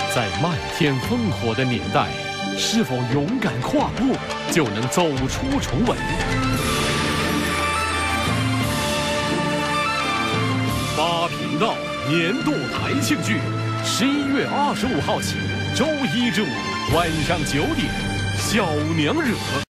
在漫天烽火的年代，是否勇敢跨步就能走出重围？8频道年度台庆剧，11月25号起，周1至5晚上9点，小娘惹。